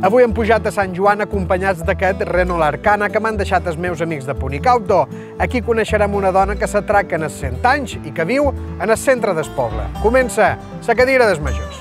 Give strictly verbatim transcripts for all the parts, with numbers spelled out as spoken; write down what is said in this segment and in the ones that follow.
Avui hem pujat a Sant Joan acompanyats d'aquest Renault Arcana que m'han deixat els meus amics de Punic Auto. Aquí coneixerem una dona que s'atraca en els cent anys i que viu en el centre del poble. Comença la cadira dels majors.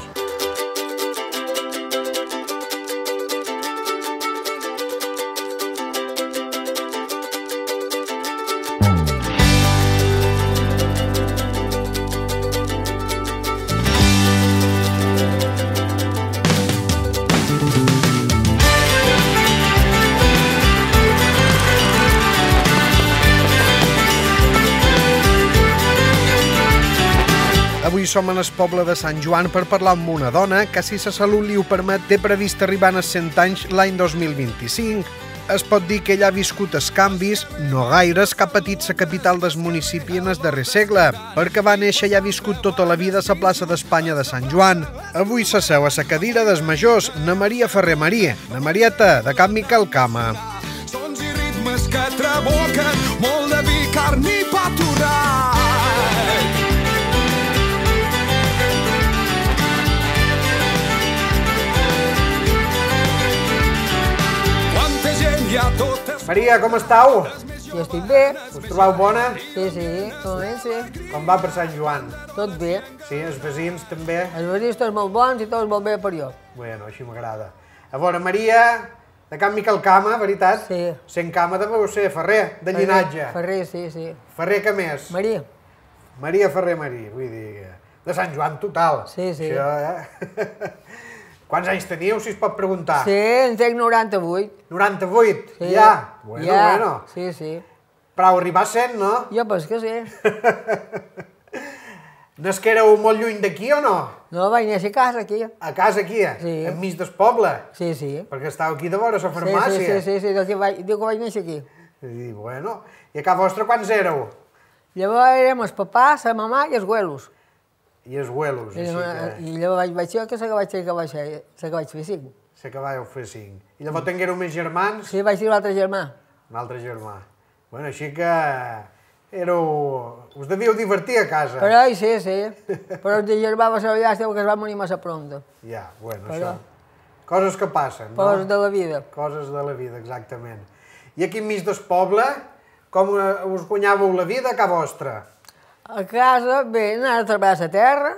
Avui som en el poble de Sant Joan per parlar amb una dona que, si la salut li ho permet, té previst arribar als cent anys l'any dos mil vint-i-cinc. Es pot dir que ella ha viscut els canvis, no gaires, que ha patit la capital del municipi en el darrer segle, perquè va néixer i ha viscut tota la vida a la plaça d'Espanya de Sant Joan. Avui s'asseu a la cadira dels majors na Maria Ferrer Marí, na Marieta, de Can Miquel Cama. Sons i ritmes que traboquen, molt de vi, carn i pa torrat. Maria, com estàu? Jo estic bé. Us trobeu bona? Sí, sí, normalment sí. Com va per Sant Joan? Tot bé. Sí, els veïns també? Els veïns tots molt bons i tots molt bé per jo. Bueno, així m'agrada. A veure, Maria, de Can Miquel Cama, veritat? Sí. Sent Cama deveu ser Ferrer, de llinatge. Ferrer, sí, sí. Ferrer, què més? Maria. Maria Ferrer Marí, vull dir, de Sant Joan total. Sí, sí. Això, eh? Quants anys teniu, si es pot preguntar? Sí, en tenc noranta-vuit. noranta-vuit? Sí. Ja? Bueno, ja. bueno. Sí, sí. Però arribar a cent, no? Jo penso que sí. Nasquéreu molt lluny d'aquí o no? No, vaig néixer a casa aquí. A casa aquí, Sí. enmig del poble? Sí, sí. Perquè estàu aquí de vora la Sí, farmàcia. sí, sí, sí, sí. Diu que vaig, diu que vaig néixer aquí. I, bueno, i a casa vostra quants éreu? Llavors érem el papà, la mamà i els güelos. I els güelos, I, així que... I llavors vaig, vaig dir que sé que vaig, que vaig, sé que vaig fer cinc. Sé que vàreu fer cinc. I llavors tinguéreu més germans? Sí, vaig dir l'altre germà. Un altre germà. Bueno, així que... éreu... us devíeu divertir a casa. Però, sí, sí. Però el germà va ser llàstima que es va morir massa pronta. Ja, bueno, Però... això... Coses que passen, no? Coses de la vida. Coses de la vida, exactament. I aquí enmig del poble, com us guanyàveu la vida a casa vostra? A casa, bé, anar a treballar a la terra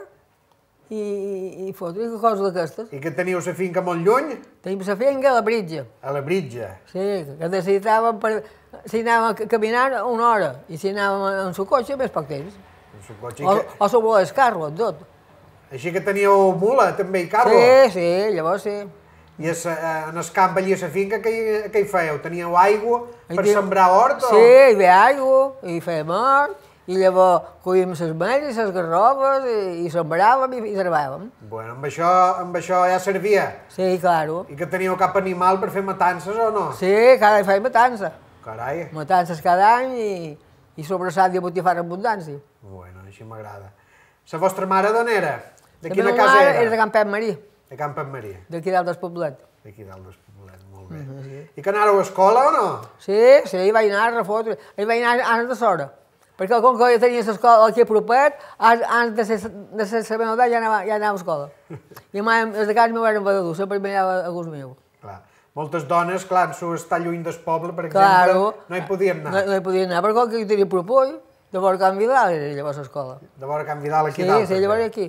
i, i, i fotre coses d'aquestes. I que teniu la finca molt lluny? Tenim la finca a la Britja. A la Britja. Sí, que necessitàvem per... Si anàvem caminant una hora i si anàvem en el cotxe, més poc temps. En cotxe. O, Que... o sobre el carro, tot. Així que teníeu mula, també, i carro? Sí, sí, llavors sí. I a sa, en el camp allí a la finca, què, hi- què hi fèieu? Teníeu aigua per Aquí- sembrar hort? O... Sí, hi havia aigua, i fèiem hort, i llavors collíem les meles, les garrofes, i, i sembràvem i, i servàvem. Bueno, amb això, amb això ja servia. Sí, claro. I que teníeu cap animal per fer matances o no? Sí, cada any fèiem matança. Carai. Matances cada any i, i sobrassat i botifar en abundància. Bueno, així m'agrada. La vostra mare d'on era? De La quina meva casa mare era? era de Can Pep Marí, De Can Pep Marí. d'aquí dalt del poblet. D'aquí dalt del poblet, molt bé. Mhm, sí. I que anàreu a escola o no? Sí, sí, hi vaig anar a refotre. Hi vaig anar abans de l'hora. Perquè com que jo tenia l'escola aquí a propet, abans de ser, de ser la meva edat ja anava, ja anava a escola. I a mai, des de casa m'ho eren dur, sempre m'hi anava a gust meu. Clar. Moltes dones, clar, en su estar lluny del poble, per exemple, Claro. no hi podien anar. No, no hi podien anar, perquè com que hi tenia propoi, de vora Can Vidal era llavors l'escola. De vora Can Vidal, aquí Sí, dalt. sí, també. llavors aquí.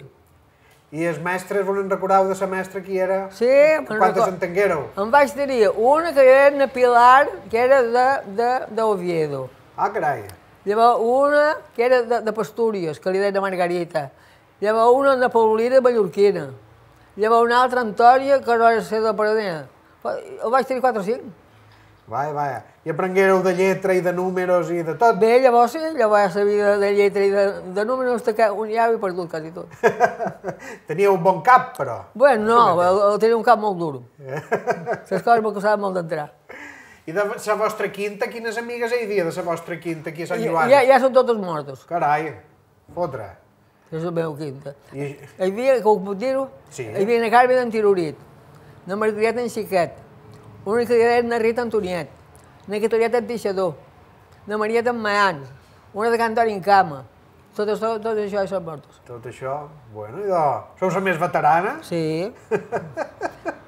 I els mestres, vos en recordeu de la mestra qui era? Sí, me'n Quantes record- en tinguéreu? En vaig tenir una que era una Pilar, que era de, de, d'Oviedo. Ah, carai. Llavors una que era de, de Pastúries, que li deia Margarita. Llavors una de Paulina Mallorquina. Llavors una altra Antònia, que no era ser de Paradena. El vaig tenir quatre o cinc. Vaja, vaja. I aprenguéreu de lletra i de números i de tot? Bé, llavors sí, llavors ja sabia de, de lletra i de, de números, que un ja havia perdut quasi tot. Teníeu un bon cap, però. Bueno, no, el, el tenia un cap molt dur. Les coses me costaven molt d'entrar. I de la vostra quinta, quines amigues hi havia de la vostra quinta aquí a Sant I, Joan? ja, ja són totes mortos. Carai, fotre. És la meva quinta. I... Hi havia, com ho puc dir-ho? Sí. Hi havia una Carme d'en Tirorit, una Margarita en Xiquet, una que deia una Rita Antoniet, una Catorieta en Teixador, una Marieta en Mayans, una de Cantori en Cama. Tot això, tot això ja són mortos. Tot això, bueno, idò, sou la més veterana? Sí.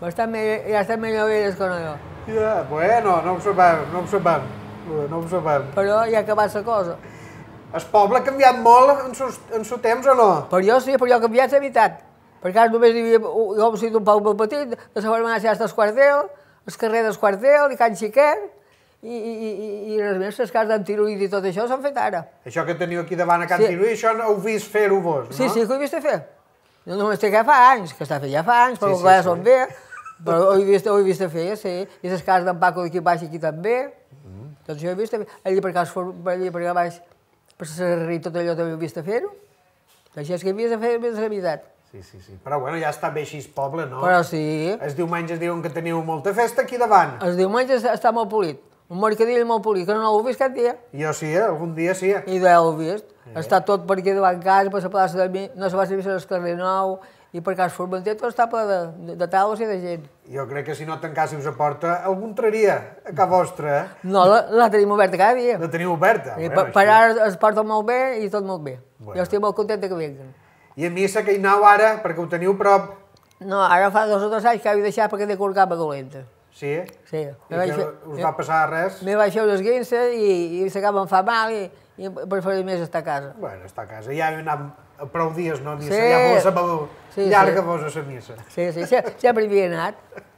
Bastant millor, ja estan millor elles que no jo. Ja, bueno, no ho sabem, no ho sabem. No ho sabem. Però ja ha acabat la cosa. El poble ha canviat molt en sus, en su temps o no? Per jo sí, però jo he canviat la veritat. Perquè ara només hi havia, jo he sigut un poble petit, de la farmàcia hasta el quartel, el carrer del quartel i Can Xiquet, i, i, i, i les meves cases d'antiruït i tot això s'han fet ara. Això que teniu aquí davant a Can Sí. Tiruí, això no heu vist fer-ho vos, no? Sí, sí, que ho he vist fer. No només té que fa anys, que està fet ja fa anys, però Sí, sí, clar, sí. són bé, però ho he vist, ho he vist fer, sí. I les cases d'en Paco d'aquí baix aquí també. Mm. Tot això ho he vist fer. Allí per cas, per allí per allà baix, per la Serrari, tot allò també ho he vist fer-ho. Això és que havies de fer més la veritat. Sí, sí, sí. Però bueno, ja està bé així el poble, no? Però sí, Els diumenges diuen que teniu molta festa aquí davant. els diumenges està molt polit. Un mercadell molt polit, que no l'heu vist cap dia. Jo sí, eh? Algun dia sí. I no l'heu vist. Està tot per aquí davant casa, per la plaça de mi, no se va servir al carrer Nou, i per cas Formenter tot està ple de, de, de taules i de gent. Jo crec que si no tancàssiu la porta, algú entraria a casa vostra, eh? No, la, la tenim oberta cada dia. La teniu oberta. I Bueno, per, per així. ara es porta molt bé i tot molt bé. Bueno. Jo estic molt contenta que vinguen. I a missa que hi aneu ara, perquè ho teniu prop. No, ara fa dos o tres anys que havia deixat perquè té colgava dolenta. Sí? Sí. I que us va passar res? Me vaig fer unes guinces i, i s'acaba em fa mal i, i preferir més estar a casa. Bueno, està a casa. Ja hi anat a prou dies, no? Missa. Sí. Ja vos sabeu Sí, llarga sí. vos a la missa. Sí, sí, sí, sempre hi havia anat.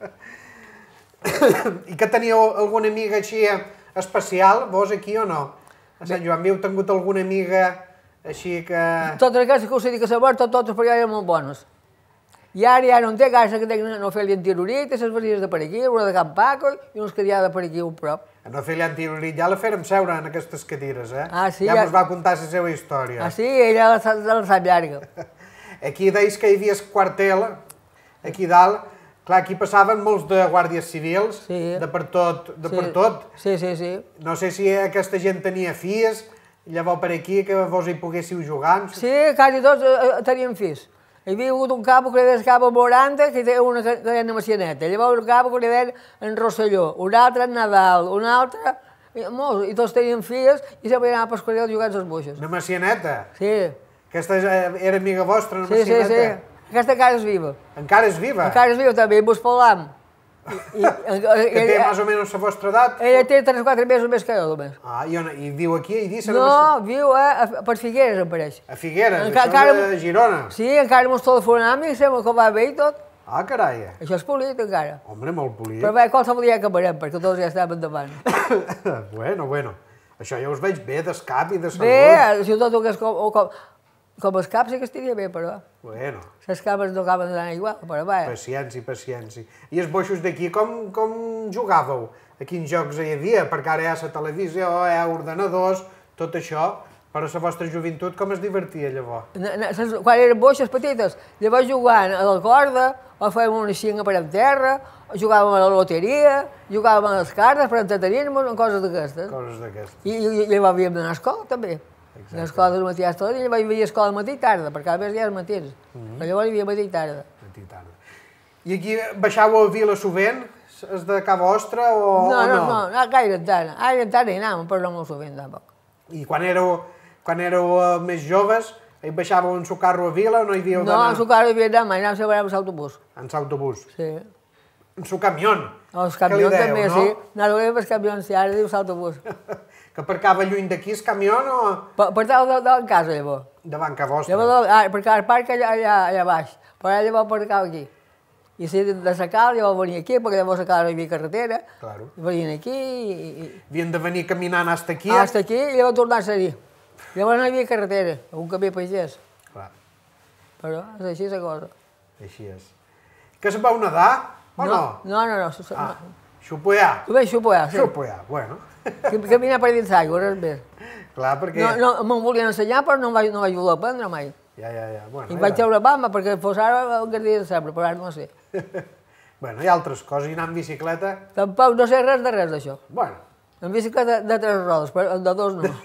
I que teníeu alguna amiga així especial, vos aquí o no? A Sant Joan Viu tingut alguna amiga així que... Totes aquestes que us dic que saber, tot, totes per allà eren molt bones. I ara ja no en té gaire que tenen no fer-li antirurit, i les vesies de per aquí, una de Can Paco i uns que hi ha de per aquí un prop. A no fer-li antirurit, ja la fèrem seure en aquestes cadires, eh? Ah, sí, ja ja- mos va contar la seva història. Ah, sí, ella la sap, la sap llarga. Aquí deis que hi havia el quartel, aquí dalt. Clar, aquí passaven molts de guàrdies civils, Sí. de per tot, de Sí. per tot. Sí, sí, sí. No sé si aquesta gent tenia filles, llavors per aquí que vos hi poguéssiu jugar. Sí, quasi tots eh, eh, tenien fills. Hi havia hagut un cabo que li deia cabo Moranta, que té una ca- cadena macianeta. Llavors un cabo que li deia en Rosselló, un altre en Nadal, un altre... I, molts, i tots tenien filles i sempre anava a Pasquarel jugant les buixes. Una macianeta. Sí, Aquesta eh, era amiga vostra, una sí, sí, macianeta. sí. Aquesta cara és viva. Encara és viva? Encara és viva també, i vos parlam. I, i, Que té ella, més o menys la vostra edat? ella té tres o quatre mesos més que jo, només. Ah, i, on, i viu aquí a Eivissa? No, només? viu a, a, per Figueres, em pareix. A Figueres, Enca- això encara- de Girona. Sí, encara mos telefonam i sembla que va bé i tot. Ah, carai. Això és polit, encara. Home, molt polit. Però bé, qualsevol dia acabarem, perquè tots ja estem endavant. bueno, bueno. Això ja us veig bé d'escap i de salut. Bé, si tot el que és com, o com, com els caps sí que estaria bé, però Bueno, les cames no acaben d'anar igual, però bé. paciència, paciència. I els boixos d'aquí com, com jugàveu? A quins jocs hi havia? Perquè ara hi ha la televisió, hi ha ordenadors, tot això. Però la vostra joventut com es divertia llavors? Na- na- ses- Quan eren boixes petites, llavors jugant a la corda, o fèiem una xinga per en terra, o jugàvem a la loteria, jugàvem a les cartes per entretenir-nos, en coses d'aquestes. Coses d'aquestes. I, i, i llavors havíem d'anar a escola, també. A l'escola del matí a tot, i llavors hi havia escola al matí i tarda, perquè a més hi ha els matins. Però llavors hi havia matí i tarda. Matí i tarda. I aquí baixàveu a Vila sovint? És de casa vostra o No, o no, no, no, gaire tant. Gaire tant hi anàvem, però no molt sovint, tampoc. I quan éreu, quan éreu eh, més joves, hi baixàveu en su carro a Vila o no hi havíeu No, d'anar? en su casa hi havia d'anar, mai anàvem sempre amb l'autobús. En l'autobús. Sí. En su camión. Els Què li camions dèieu, també, no? sí. Anàvem amb els camions, sí, ara dius l'autobús. Que aparcava lluny d'aquí el camió o Per, per tal de, de casa, llavors. davant casa vostra? Llavors, ah, perquè el parc allà, allà, allà baix, però ara llavors aparcava aquí. I si de la cal, llavors venia aquí, perquè llavors a cal no hi havia carretera. Claro. I venien aquí i... i Havien de venir caminant fins aquí. hasta aquí i llavors tornar a seguir. Llavors no hi havia carretera, un camí pagès. Clar, Però és així la cosa. així és. Que es vau nedar o no? No, no, no. no, Ah, no. xupoiar. Tu veus xupoar, sí. Xupoiar, bueno. Caminar per dins l'aigua, res més. Clar, perquè... No, no, me'n volien ensenyar, però no em vaig, no vaig voler aprendre mai. Ja, ja, ja. Bueno, I ja. vaig treure bamba, perquè fos ara un gardí de sempre, però ara no sé. Bueno, hi ha altres coses. I anar amb bicicleta... Tampoc no sé res de res d'això. Bueno, En bicicleta de, de tres rodes, però de dos no.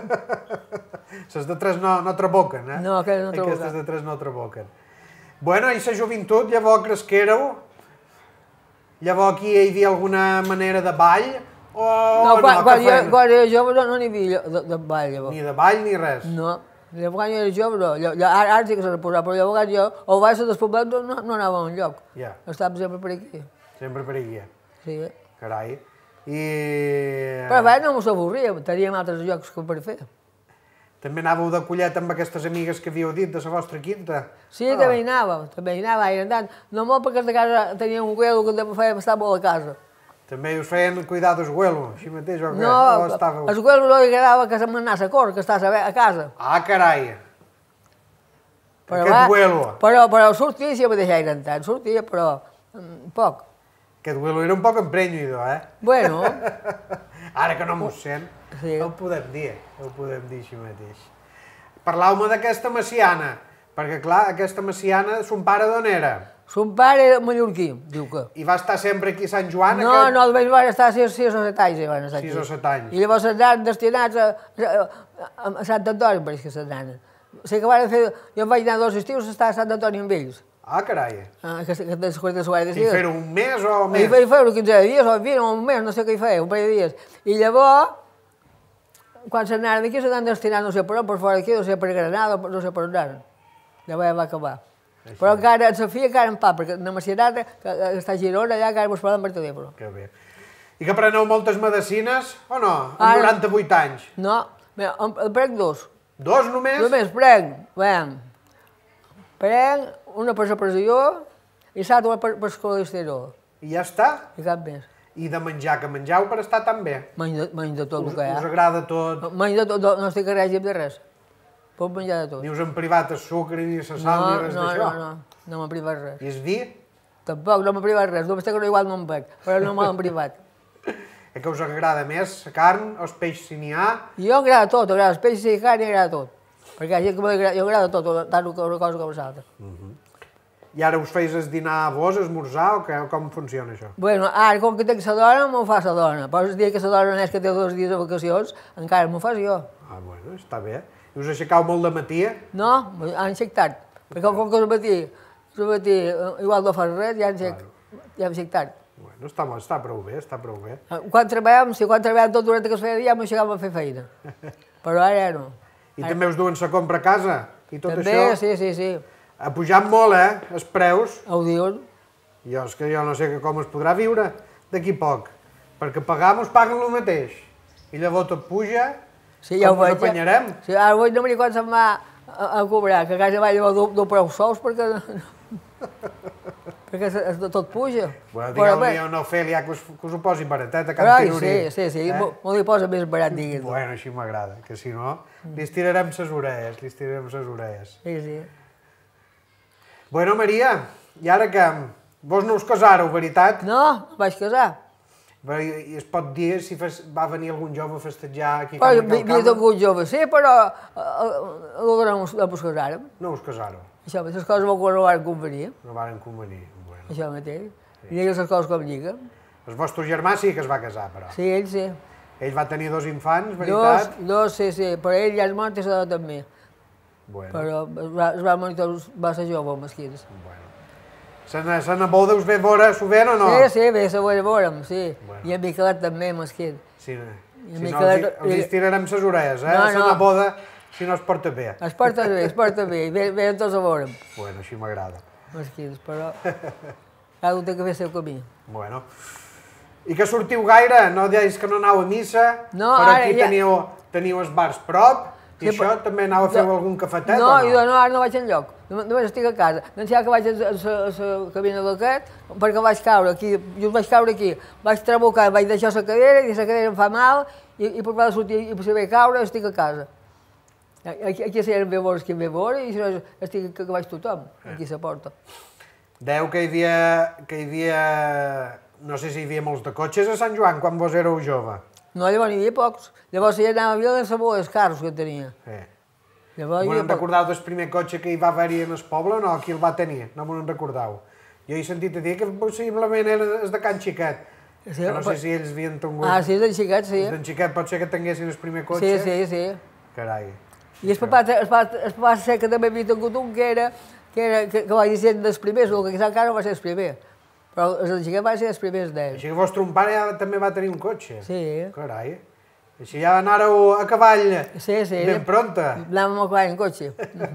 les de tres no, no traboquen, eh? No, aquelles no traboquen. Aquestes de tres no traboquen. Bueno, i la joventut, llavors cresquéreu? Llavors aquí hi havia alguna manera de ball? O No, quan, no, quan, que jo, feien? quan era jove no no n'hi havia de, de ball, llavors. Ni de ball ni res. No. Llavors, quan jo era jove, no. Jo, jo, ara, ara sí que s'ha reposat, però llavors jo, o vaig a despoblat, no, no anava enlloc. Ja. Estàvem sempre per aquí. Sempre per aquí. Sí. Carai. I... Però bé, no mos avorríem, teníem altres llocs que per fer. També anàveu de collet amb aquestes amigues que havíeu dit de la vostra quinta? Sí, oh. també hi anàvem, també hi anàvem, i tant. No molt perquè de casa teníem un güelo que també feia estar molt a casa. També us feien cuidar del güelo, així mateix, o què? No, al güelo no li agradava que se'm anés a córrer, que estàs a casa. Ah, carai! Però, Aquest güelo. Però, però sortia, si me deixaven tant, sortia, però um, poc. Aquest güelo era un poc emprenyido, eh? Bueno. Ara que no m'ho sent, sí. ho podem dir, ho podem dir així mateix. Parlau-me d'aquesta maciana, perquè clar, aquesta maciana, son pare d'on era? Son pare era mallorquí, diu que. I va estar sempre aquí a Sant Joan? No, aquest... no, el van estar sis, sis o set anys, van estar aquí. Sis o set anys. I llavors s'anaven destinats a, a, a, a Sant Antoni, pareix que s'anaven. O sigui que van fer... Jo em vaig anar dos estius a estar a Sant Antoni amb ells. Ah, carai. Ah, que, que des quaranta de I fer-ho un mes o més? I fer-ho quinze dies o vint o un mes, no sé què hi feia, un parell de dies. I llavors, quan s'anaven d'aquí, s'anaven destinant no sé per on, per fora d'aquí, no sé per Granada, no sé per on anaven. Llavors ja va acabar. Així. Però encara, en Sofia encara en pa, perquè la Macianata, que està a Girona, allà encara mos parlen per telèfon. Que bé. I que preneu moltes medicines, o no? Amb noranta-vuit anys? No, mira, en prenc dos. Dos només? Només prenc, veiem, prenc una per la pressió i l'altra per el colesterol. I ja està? I cap més. I de menjar, que menjau per estar tan bé? Menys de, menys de tot el que hi ha. Us agrada tot? Menys de tot, no estic a règim de res. Pot menjar de tot. Ni us han privat el sucre, ni la sal, ni res d'això? No, no, no, no m'ha privat res. I el vi? Tampoc, no m'ha privat res, només que no igual no em bec, però no m'han privat. És que us agrada més la carn, els peixos si n'hi ha? Jo agrada tot, agrada els peixos i la carn i agrada tot. Perquè hi ha gent que m'agrada, jo agrada tot, tant una cosa com l'altra. I ara us feis el dinar a vos, esmorzar, o com funciona això? Bueno, ara, com que tinc la dona, m'ho fa la dona. Però el dia que la dona és que té dos dies de vacacions, encara m'ho fas jo. Ah, bueno, està bé. I us aixecau molt de matí? No, han aixec tard. Perquè com que el matí, el matí igual no fas res, ja han aixec tard. Bueno, està, està prou bé, està prou bé. Quan treballàvem, sí, quan treballàvem tot durant que es feia dia, m'aixecàvem a fer feina. Però ara ja no. I ara... també us duen la compra a casa? I tot també, això? sí, sí, sí. Ha pujat molt, eh, els preus. Ho diuen. Jo, és que jo no sé com es podrà viure d'aquí poc. Perquè pagar mos paguen el mateix. I llavors tot puja, sí, ja com ens apanyarem? Sí, ara vull no quan se'm va a, a cobrar, que a casa va llevar do prou sous perquè... perquè tot puja. Bueno, digueu-li a una Ofèlia que us, que us ho posi baratet a Can Tenorí. Sí, sí, sí, eh? m'ho li posa més barat, digues. Bueno, així m'agrada, que si no, li estirarem ses orelles, li estirarem ses orelles. Sí, sí. Bueno, Maria, i ara que vos no us casàreu, veritat? No, no vaig casar. I es pot dir si va venir algun jove a festejar aquí a Can Calcama? Hi havia algun jove, sí, però no ens casàrem. No us casàreu? Això, les coses no van convenir. No van convenir, bueno. Això mateix. I digues les coses com lliguen. El vostre germà sí que es va casar, però. Sí, ell sí. Ell va tenir dos infants, veritat? Dos, dos, sí, sí, però ell ja és mort i s'ha de també. Bueno. Però es va, es va morir tots, va ser jove, mesquins. Bueno. Se n'aboda us ve veure sovint o no? Sí, sí, bé, se ve veurem, sí. Bueno. I en Miquelet també, mesquin. Sí, I si no, els, els estirarem ses orelles, eh? No, no. Se n'aboda si no es porta bé. Es porta bé, es porta bé, i venen tots a veure'm. Bueno, així m'agrada. Mesquins, però cada un té que fer el seu camí. Bueno. I que sortiu gaire? No deies que no anau a missa? No, però ara aquí ja... teniu, teniu els bars prop? I sí, això però... també anau a fer no, algun cafetet no, o no? No, jo no, ara no vaig enlloc. Només estic a casa. Doncs ja que vaig a la cabina d'aquest, perquè vaig caure aquí, jo vaig caure aquí, vaig trabucar, vaig deixar la cadera i la cadera em fa mal i, i per poder sortir i per saber caure estic a casa. Aquí, aquí si eren bé vores que em ve veure i si no estic que, que vaig tothom, aquí a la porta. Deu que hi havia, que hi havia, no sé si hi havia molts de cotxes a Sant Joan quan vos éreu jove. No, llavors n'hi havia pocs. Llavors ja anava a veure els carros que tenia. Sí. Llavors, no me'n recordeu del primer cotxe que hi va haver-hi en el poble o no? Qui el va tenir? No me'n recordeu. Jo he sentit a dir que possiblement era el de Can Xiquet. Sí, que no sé si ells havien tingut... Ah, sí, d'en Xiquet, sí. D'en Xiquet pot ser que tinguessin el primer cotxe? Sí, sí, sí. Carai. I el papà, el papà, el papà sé que també havia tingut un que era, que, era, que, que va dir sent dels primers, el que encara no va ser el primer. Però els d'en Xiquet van ser els primers d'ells. Així que vostre pare ja també va tenir un cotxe? Sí. Carai. Així ja anàreu a cavall Sí, sí. ben pronta. Anàvem a cavall en cotxe.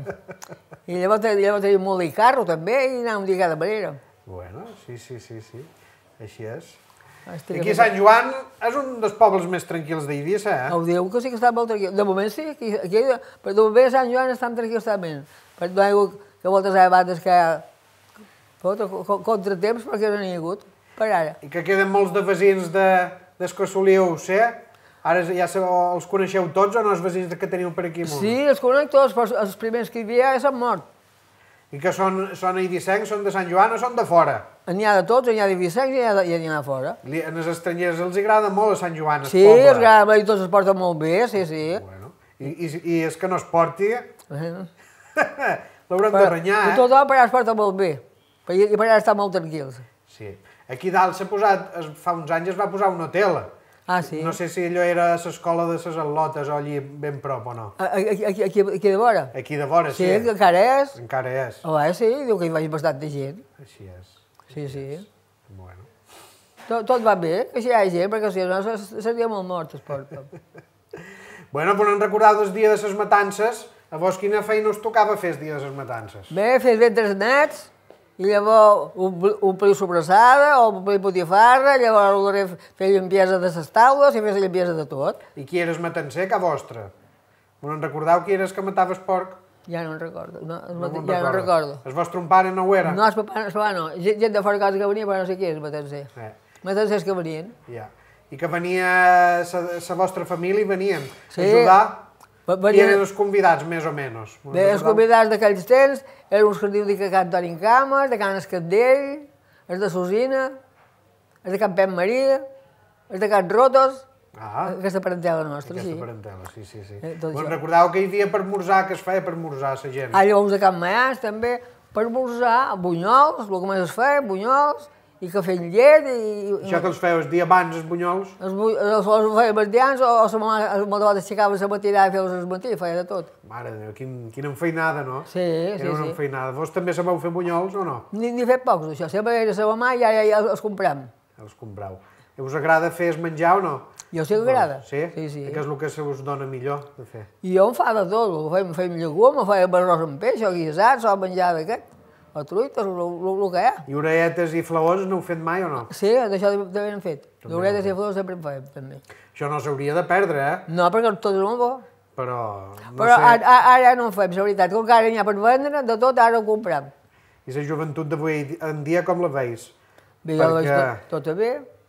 I llavors, llavors teníem molt de carro també i anàvem de cada manera. Bueno, sí, sí, sí, sí. Així és. Estic Aquí Sant Joan és un dels pobles més tranquils d'Eivissa, eh? Ho diu que sí que està molt tranquil. De moment sí, aquí, aquí però de moment a Sant Joan estan tranquils també. Però no hi ha hagut que moltes vegades que Fota, contratemps perquè no n'hi ha hagut, per ara. I que queden molts de veïns de, des que soliu ser? Ara ja els coneixeu tots o no, els veïns que teniu per aquí amunt? Sí, els conec tots, però els primers que hi havia ja s'han mort. I que són, són eivissencs, són de Sant Joan o són de fora? N'hi ha de tots, n'hi ha d'eivissencs i n'hi ha de fora. A els estrangers els agrada molt a Sant Joan, el sí, poble. Sí, els agrada, i tots es porten molt bé, sí, sí. Bueno. I, i, I és que no es porti... Bueno. L'haurem de renyar, eh? Tothom per allà es porta molt bé, i per allà estan molt tranquils. Sí. Aquí dalt s'ha posat, fa uns anys es va posar un hotel. Ah, sí? No sé si allò era l'escola de les al·lotes o allí ben prop o no. Aquí, aquí, aquí, aquí de vora? Aquí de vora, sí. Sí, que encara és. Encara és. Oh, eh, sí, diu que hi vaig bastanta gent. Així és. Sí, sí. Bueno. Tot, tot va bé, que si hi ha gent, perquè si no seria molt mort, es porta. Bueno, però no en recordeu del dia de les matances. A vos quina feina us tocava fer el dia de les matances? Bé, fer ventres nets, i llavors omplir sobrassada, o omplir botifarra, llavors fer llimpiesa de les taules i fer la llimpiesa de tot. I qui eres matancer, que vostre? No en recordeu qui eres que matava el porc? Ja no en recordo, no, no ja no en recordo. El vostre pare no ho era? No, el pare, el pare no. Gent de fora casa que venia, però no sé qui és matancer. Eh. Matancers que venien. Ja. I que venia la vostra família, venien sí. a ajudar? Venien... I eren els convidats, més o menys? Bé, els convidats d'aquells temps eren uns que diu de Can Toni Cames, de Can Escandell, els de Sosina, els de Can Pep Maria, els de Can Rotos, ah, aquesta parentela nostra, aquesta sí. Aquesta parentela, sí, sí, sí. Eh, bueno, recordeu que hi havia per esmorzar, que es feia per esmorzar la gent. Ah, llavors de Can Maians, també, per esmorzar, bunyols, el que més es feia, bunyols, i cafè amb llet, i... Això que els feu el dia abans, els bunyols? Els, els, els feia els dians, o, o la mama moltes vegades aixecava la matinada i feia els matins, feia de tot. Mare de Déu, quin, quina enfeinada, no? Sí, sí, era una sí. enfeinada. Vos també sabeu fer bunyols o no? Ni, ni fet pocs, això. Sempre era la mamà i ara ja els comprem. Els compreu. I us agrada fer el menjar o no? Jo sí que agrada. Sí? Sí, sí. I què és el que se us dona millor de fer? I jo em fa de tot. Fèiem, fèiem llegum, fèiem arròs amb peix, o guisats, o menjar d'aquest. O truites, el que hi ha. I orelletes i flaons no heu fet mai o no? Sí, d'això també hem fet. Orelletes i flaons sempre en fèiem, també. Això no s'hauria de perdre, eh? No, perquè tot és molt bo. Però, no Però sé... ara, ara no en fem, la veritat. Com que ara n'hi ha per vendre, de tot ara ho comprem. I la joventut d'avui en dia com la veus? Bé, jo veig tot, tot bé.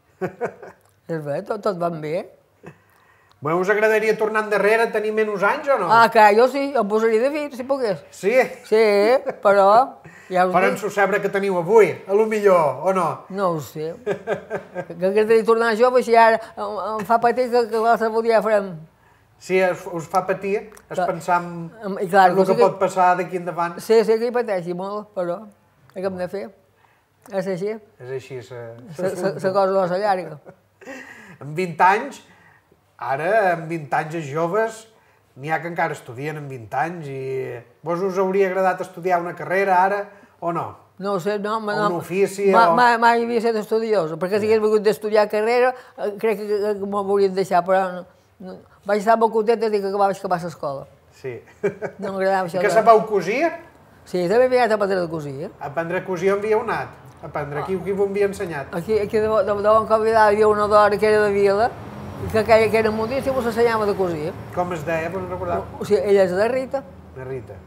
És bé, tot, tot van bé. Bueno, us agradaria tornar endarrere, tenir menys anys o no? Ah, clar, jo sí, em posaria de fit, si pogués. Sí? Sí, però... Ja però en socebre que teniu avui, a lo millor, o no? No ho sé. Que agradaria tornar jove, si ara em fa patir que, que qualsevol dia farem... Sí, us, us fa patir, es pensar en I clar, el que, que pot passar d'aquí endavant. Sí, sí que hi pateixi molt, però què hem de fer? És així. És així, la cosa no s'allarga. En vint anys, ara, en vint anys els joves, n'hi ha que encara estudien en vint anys i... Vos us hauria agradat estudiar una carrera ara o no? No ho sé, no. O un ofici ma, o... Mai, mai havia estat estudiós, perquè si hagués volgut d'estudiar carrera, crec que, que, que m'ho haurien deixat, però no, no. Vaig estar molt contenta de que vaig acabar l'escola. Sí. No m'agradava això. I que sabeu cosir? Sí, també havia anat a aprendre a cosir. Aprendre a cosir on havíeu anat? Aprendre, qui, qui ho havia ensenyat? Aquí, aquí de, de, de bon convidar hi havia una dona que era de Vila, que, que, que era modista i ens ensenyava de cosir. Com es deia, vos en recordeu? O sigui, ella és de Rita. De Rita.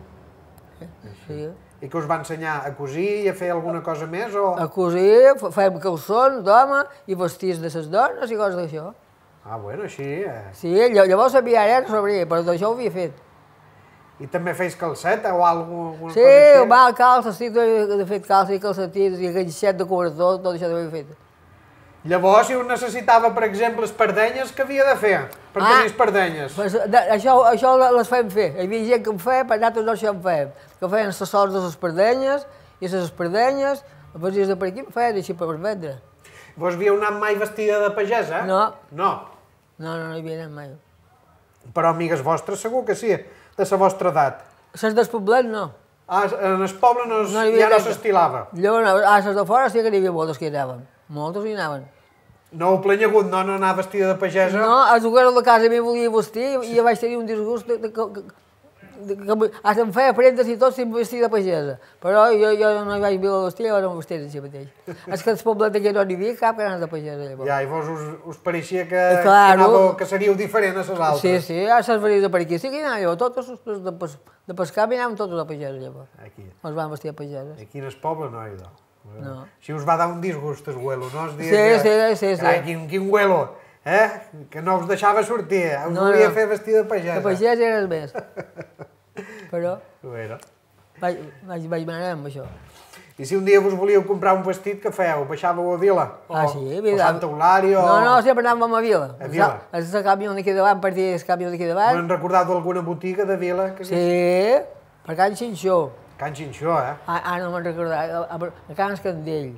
Sí. I que us va ensenyar a cosir i a fer alguna cosa més o...? A cosir, fèiem calçons d'home i vestits de les dones i coses d'això. Ah, bueno, així... Eh. Sí, llavors sabia ara no sabria, però d'això ho havia fet. I també feis calceta o alguna cosa sí, així? Sí, va, calça, sí, he fet calça i calcetins i ganxet de cobertor, tot això ho havia fet. Llavors, si un necessitava, per exemple, espardenyes, què havia de fer per ah, tenir espardenyes? Pues, de, això, això les fèiem fer. Hi havia gent que en feia, per nosaltres no això en fèiem. Que feien les sols de les espardenyes, i les espardenyes, els vestits de per aquí, feien així per vendre. Vos havíeu anat mai vestida de pagesa? No. No? No, no, no hi havia anat mai. Però amigues vostres segur que sí, de la vostra edat. Les del poblet no. Ah, en el poble no, es, no ja no s'estilava. Llavors, a les de fora sí que n'hi havia moltes que hi anaven. Moltes hi anaven. No ho plenyegut, no? No anar vestida de pagesa? No, a jugar a la casa m'hi volia vestir i jo vaig tenir un disgust de, de, de, de, que hasta em feia prendes i tot sin vestir de pagesa. Però jo, jo no hi vaig voler vestir, llavors no em vestia així mateix. És que el poblet aquí no n'hi havia cap que anés de pagesa. Llavors. Ja, i vos us, us pareixia que, Claro. que, anàveu, que seríeu diferent a les altres. Sí, sí, a les venies de per aquí. Sí que hi anava jo, tots els de, pes, de pescar anàvem tots de pagesa llavors. Aquí. Els van vestir de pageses. Aquí en el poble no hi ha. No. Si us va dar un disgust el huelo, no? Els dies Sí, que, sí, sí, sí. Ai, quin, quin huelo, eh? Que no us deixava sortir, us No, volia no. fer vestir de pagesa. De pagès eres més. Però Bueno. vaig, vaig, vaig anar amb això. I si un dia vos volíeu comprar un vestit, què fèieu? Baixàveu a Vila? O, Ah, sí, o Vila. Santa Eulària? No, no, sempre anàvem a Vila. A Vila. Els de camió d'aquí davant, partia el camió d'aquí davant. M'han recordat d'alguna botiga de Vila? Que Sí, per Can Xinxó. Can Xinxó, eh? Ah, ah, no me'n recordava, a, a, a Can Escandell.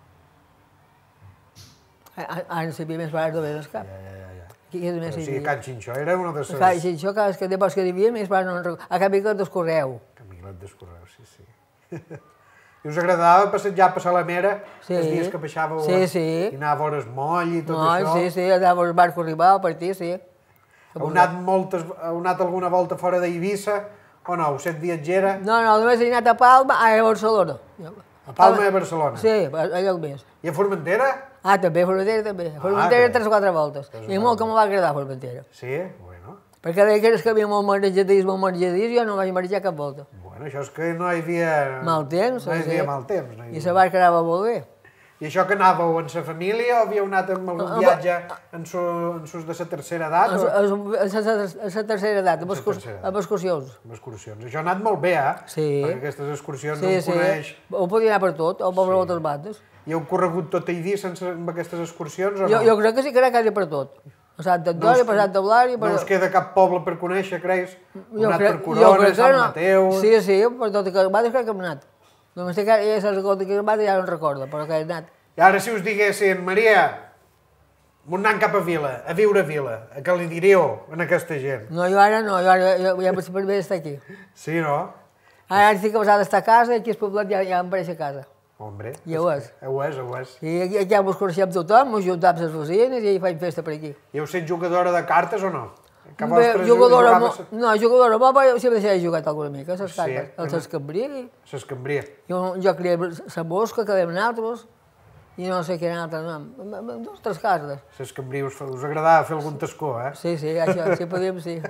Ah, ah, no sabia més barato de cap. Ja, ja, ja. Qui és més Però hi sí, havia? Can Xinxó era una de les... Can Xinxó, Can Escandell, però és que hi havia més barato, no me'n recordo. A Can Miquel del Correu. Camilet d'escorreu, sí, sí. I us agradava passejar per Salamera Sí. els dies que baixàveu Sí, a- sí. i anar a veure el moll i tot No, això? sí, sí, anava al barco Ribal, per ti, sí. Heu anat, moltes, heu anat alguna volta fora d'Eivissa o no? Heu set viatgera? No, no, només he anat a Palma, a Barcelona. A Palma i a Barcelona? Sí, allò més. I a Formentera? Ah, també, a Formentera també. A Formentera que- tres o quatre voltes. I molt que me va agradar Formentera. Sí? Bueno. Perquè deia que hi havia molt marejadís, molt marejadís, jo no vaig marejar cap volta. Bueno, això és que no hi havia... Mal temps, No hi sí. havia mal temps. No hi I havia... la barca anava molt bé. I això que anàveu en sa família o havíeu anat amb algun Ah, viatge en sus en sus de la tercera edat? O... A la tercera edat, amb excurs- tercera edat. amb excursions. Amb excursions. Això ha anat molt bé, eh? Sí. Perquè aquestes excursions Sí, no em sí. coneix. Ho podia anar per tot, o per moltes bandes. I heu corregut tot Eivissa sense, amb aquestes excursions o Jo, no? jo crec que sí que era quasi per tot. A Sant Antoni, per Santa Eulària... No us queda cap poble per conèixer, creus? Heu Jo anat crec, per jo Corona, crec que Sant no. Mateu... Sí, sí, per tot que va crec que hem anat. Només que ja se recorda que va ja no en recorda, però que he anat. I ara si us diguessin, Maria, m'ho anant cap a Vila, a viure a Vila, a què li diríeu a aquesta gent? No, jo ara no, jo ara jo, ja per per bé estar aquí. Sí, no? Ara estic casada d'estar a casa i aquí al poblet ja, ja em pareix a casa. Hombre. Ja ho és. Ho és, ho és. I aquí, aquí ja mos coneixem tothom, mos juntem amb les veïnes i faig festa per aquí. I heu set jugadora de cartes o no? Que Bé, vostres jugadora, jugaves mo- no, jugadora molt, però sempre s'ha jugat alguna mica, les Sí, cartes, eh? els escambrí, a s'escambria. jo, jo creia la mosca que vam nosaltres, i no sé quin altre nom, dos, tres cartes. S'escambria, us, us agradava fer algun tascó, eh? Sí, sí, això, sí podíem, sí.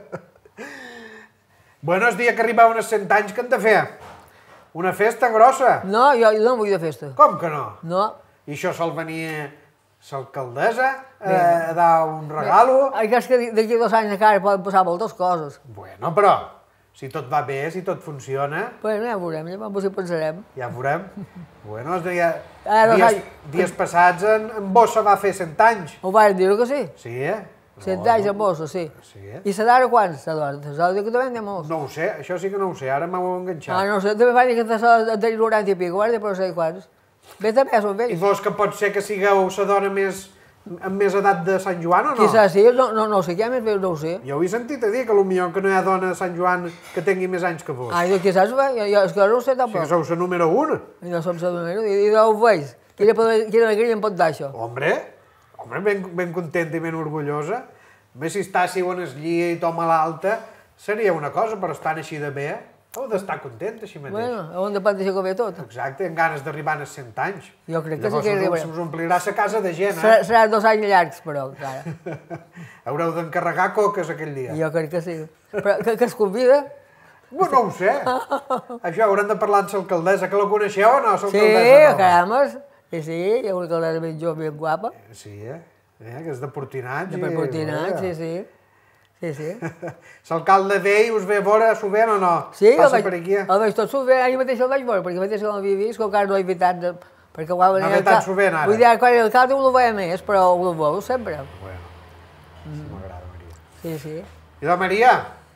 Bueno, el dia que arribaven als cent anys, què hem de fer? Una festa grossa? No, jo, jo no vull de festa. Com que no? No. I això sol venir l'alcaldessa eh, a dar un regalo? El que és que d'aquí dos anys encara poden passar moltes coses. Bueno, però, si tot va bé, si tot funciona, Bueno, ja ho veurem, llavors hi pensarem. ja ho veurem. Bueno, es deia, Ah, dos dies, anys. dies passats en, en Bossa va fer cent anys. Ho van dir que sí? Sí, eh? Cent anys amb bossa, sí. Sí, eh? I la d'ara quants, la d'ara? La d'ara que també n'hi ha molts. No ho sé, això sí que no ho sé, ara m'heu enganxat. Ah, no sé, també va dir que de de noranta i pico, guarda, però no sé quants. Bé, també són I vells. vos que pot ser que sigueu la dona més, amb més edat de Sant Joan o no? Quizás sí, no, no, no ho sé, què més veu, no ho sé. Jo ho he sentit a dir, que potser que no hi ha dona de Sant Joan que tingui més anys que vos. Ah, jo quizás, jo, jo, és que no ho sé Sí que tampoc. sou la número un. I no som la número, i, i no ho veig. Quina, quina alegria em pot dar això? Hombre, hombre, ben, ben contenta i ben orgullosa. A més, si estàssiu en el llia i toma l'alta, seria una cosa, però estan així de bé, heu d'estar content així mateix. Bueno, on de pot deixar que ve tot? Exacte, amb ganes d'arribar als cent anys. Jo crec que Llavors sí que us- arribarem. us omplirà la casa de gent, Serà, eh? serà dos anys llargs, però, encara. Haureu d'encarregar coques aquell dia. Jo crec que sí. Però que, que es convida? Bueno, no ho sé. Això haurem de parlar amb l'alcaldessa, que la coneixeu o no? Sí, L'alcaldessa nova. caramba. Sí, sí, hi ha una alcaldessa ben jove, ben guapa. Sí, eh? eh? Que és de Portinats. De i- Perportinat, Bueno. sí, sí. Sí, sí. L'alcalde ve i us ve a veure sovint o no? Sí, el Passa vaig, per aquí. el vaig tot sovint, ahir mateix el vaig veure, perquè mateix no l'havia vist, que encara no he invitat, de, perquè ho va venir... No ve tan sovint, ara. Vull dir, quan era alcalde ho veia més, però ho veu sempre. Bueno, m'agrada, Maria. Sí, sí. I la Maria?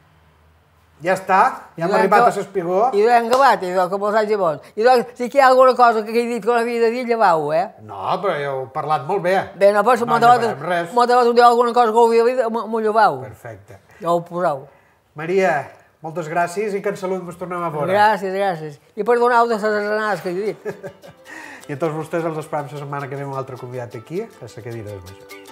Ja està, ja hem I arribat a doncs- l'espigó. I l'hem acabat, i doncs, com els anys i bons. I doncs, si aquí hi ha alguna cosa que he dit que no havia de dir, llevau, eh? No, però ja heu parlat molt bé. Bé, no, però si No m'ho debat, llevarem res. m'ho debat un dia alguna cosa que ho havia dit, m'ho llevau. Perfecte. Ja ho posau. Maria, moltes gràcies i que en salut ens tornem a veure. Gràcies, gràcies. I perdoneu de les arenades que he dit. I a tots vostès els esperam la setmana que ve amb un altre convidat aquí, a la cadira dels majors.